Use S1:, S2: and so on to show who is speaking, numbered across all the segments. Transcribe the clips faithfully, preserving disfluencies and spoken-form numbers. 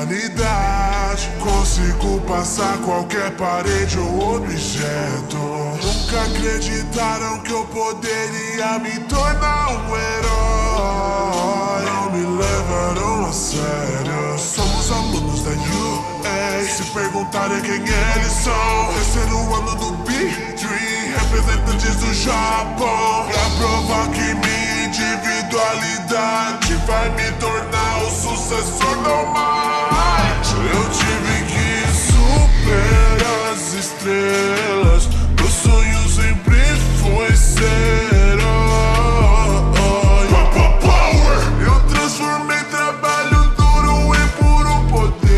S1: humanidade. Consigo passar qualquer parede ou objeto. Nunca acreditaram que eu poderia me tornar um herói. Não me levaram a sério. Somos alunos da U A. Se perguntarem quem eles são, terceiro ano do B três, representantes do Japão. Pra provar que minha individualidade vai me tornar o sucessor do Might. Eu tive que superar as estrelas. Meu sonho sempre foi ser herói. Power! Eu transformei trabalho duro em puro poder.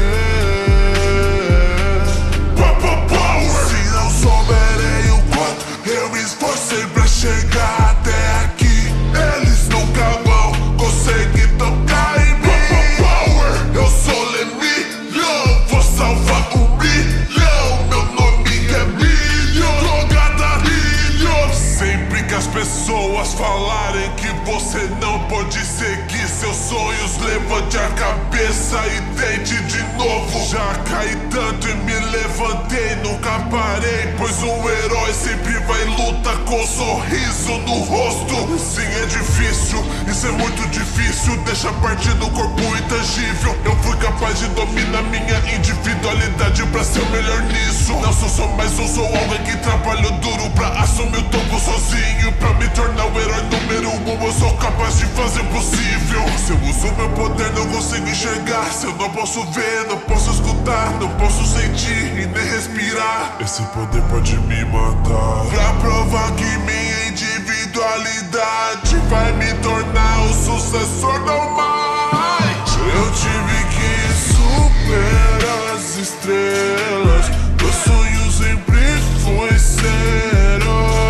S1: Power! Se não souberem o quanto eu me esforcei pra chegar até aqui, eles nunca vão conseguir tocar em mim. Power! Eu sou Lemilhão, vou salvar um milhão. Meu nome é Milho, Trocadilho. Sempre que as pessoas falarem que você não pode seguir seus sonhos, levante a cabeça e tente de novo. Já caí tanto e me levantei, nunca parei, pois um herói sempre vai lutar com um sorriso no rosto. Sim, é difícil, isso é muito difícil. Deixa parte do corpo intangível. Eu fui capaz de dominar minha individualidade pra ser o melhor nisso. Não sou só mais um, sou alguém que trabalho duro pra assumir o topo sozinho. Pra me tornar o herói número um, eu sou capaz de fazer o possível. Se eu uso meu poder, não consigo enxergar. Se eu não posso ver, não posso escutar, não posso sentir e nem respirar, esse poder pode me matar. Pra provar que minha individualidade vai me tornar o sucessor do Might, eu tive que superar as estrelas. Meu sonho sempre foi ser herói.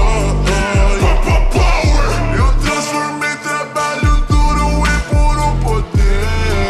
S1: Power! Eu transformei trabalho duro em puro poder.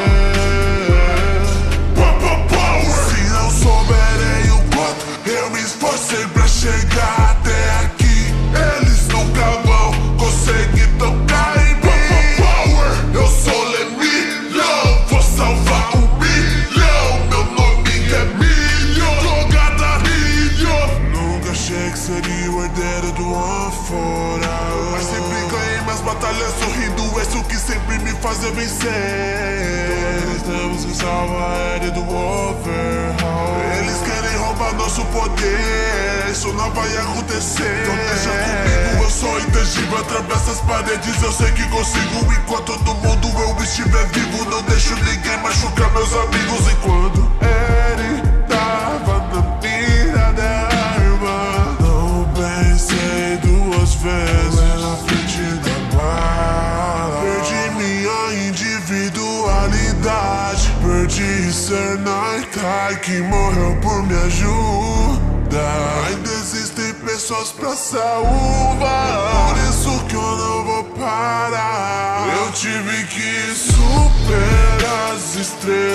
S1: Power! Se não souberem o quanto eu me esforcei pra chegar até aqui, eles nunca vão conseguir tocar em mim. Power! Eu sou Lemilhão, vou salvar um milhão. Meu nome é Milho, Trocadilho. Nunca achei que seria o herdeiro do Anfora, mas sempre ganhei minhas batalhas sorrindo. Esse o que sempre me fazia vencer. Eles temos que salvar a Eri do Overhaul. Eles querem roubar nosso poder, isso não vai acontecer. Então deixa comigo, eu sou intangível. Atravesso as paredes, eu sei que consigo. Enquanto todo mundo eu estiver vivo, não deixo ninguém machucar meus amigos. Enquanto Eri tava na mira da arma, não pensei duas vezes na frente da bala. Perdi minha individualidade, perdi ser Naikai que morreu por me ajudar. Ainda existem pessoas pra salvar, por isso que eu não vou parar. Eu tive que superar as estrelas.